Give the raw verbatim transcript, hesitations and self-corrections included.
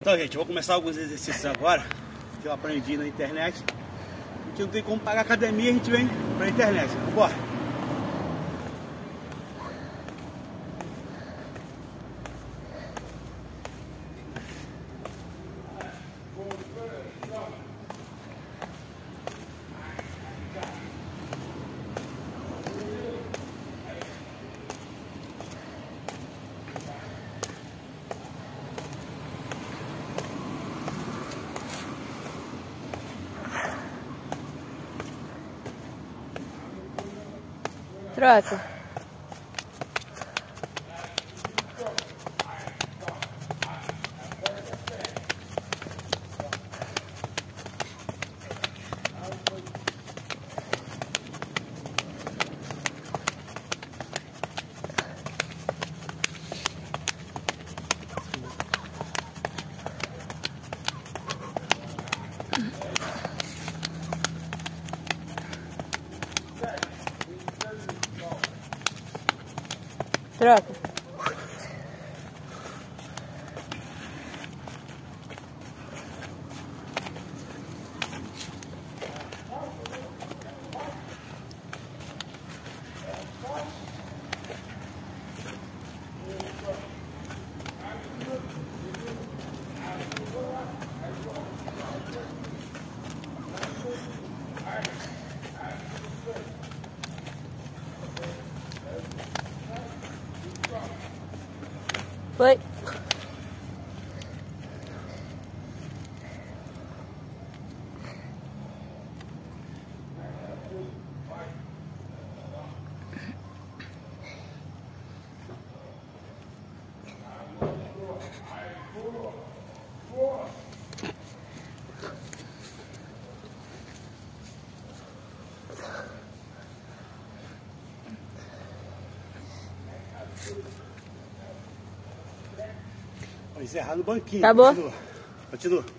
Então, gente, eu vou começar alguns exercícios agora que eu aprendi na internet. A gente não tem como pagar academia, a gente vem pra internet. Bora! Troca. Troca. Foi. Vou encerrar no banquinho. Acabou? Continua. Continua.